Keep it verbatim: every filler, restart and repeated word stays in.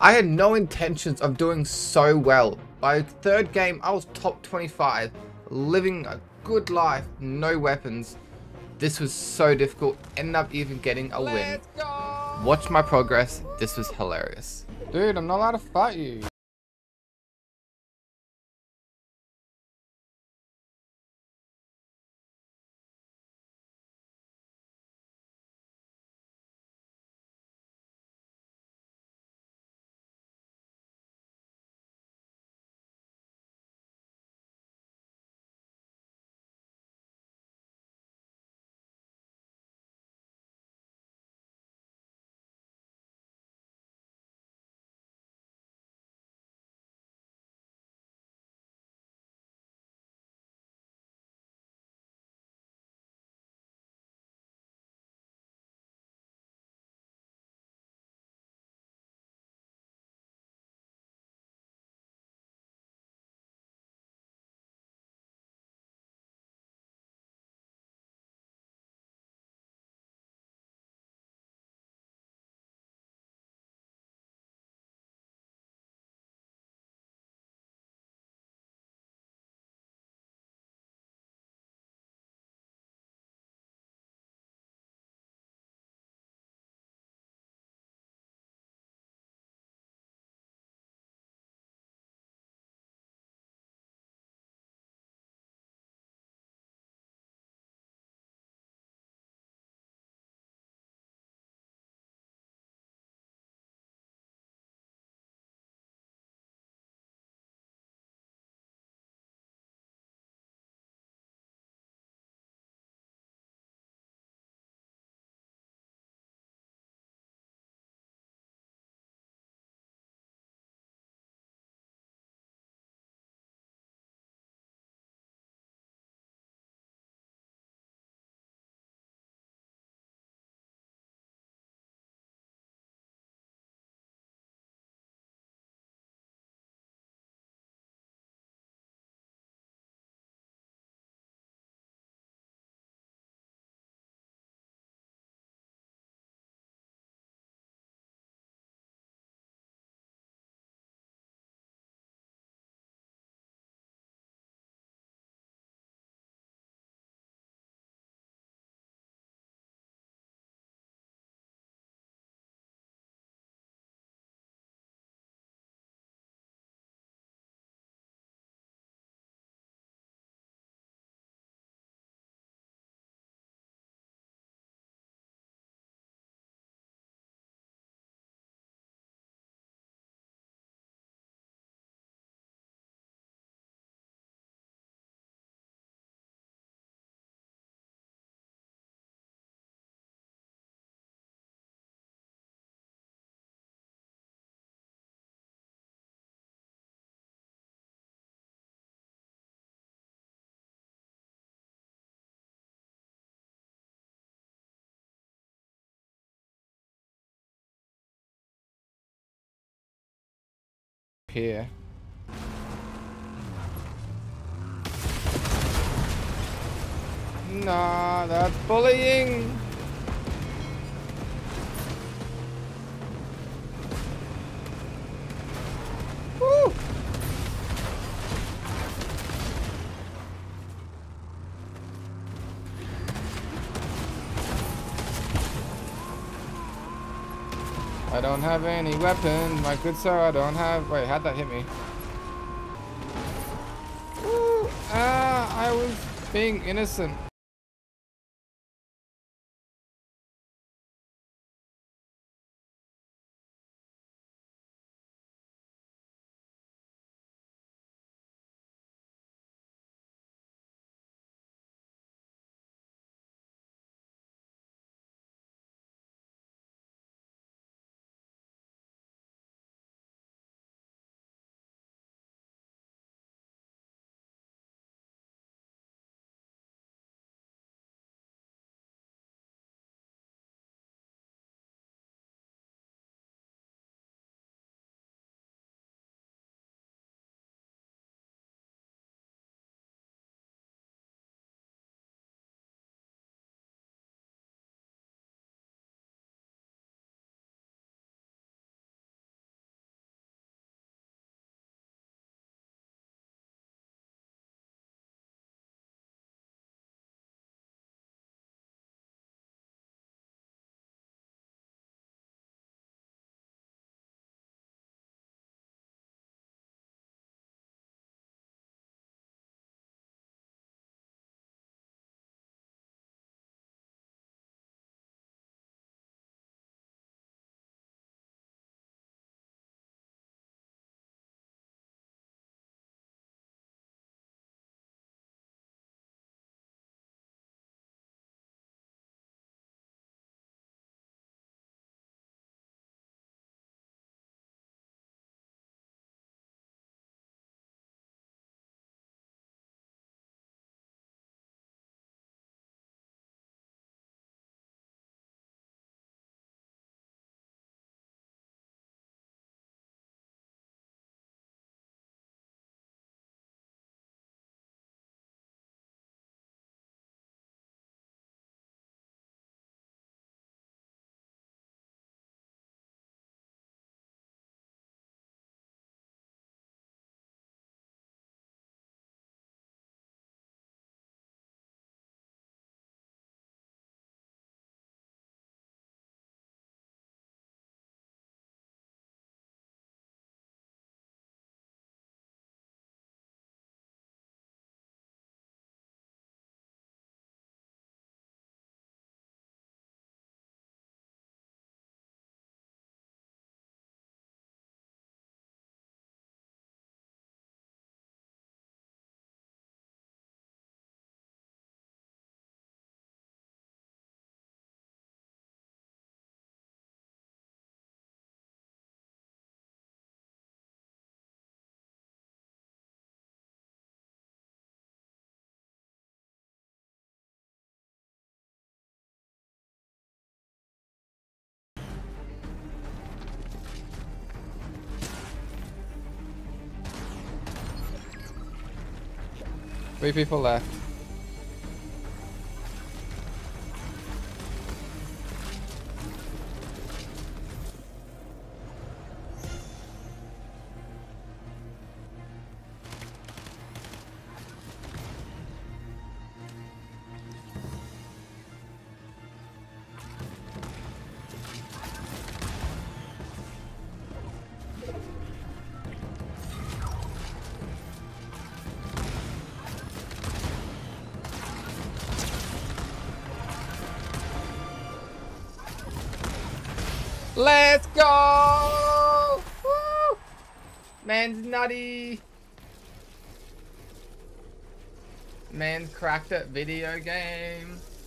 I had no intentions of doing so well. By third game, I was top twenty-five, living a good life, no weapons. This was so difficult, ended up even getting a win. Let's go! Watch my progress, this was hilarious. Dude, I'm not allowed to fight you. Here. Nah, that's bullying. Woo. I don't have any weapon, my good sir. I don't have. Wait, how'd that hit me? Woo. Ah, I was being innocent. Three people left. Let's go! Woo! Man's nutty. Man's cracked at video game.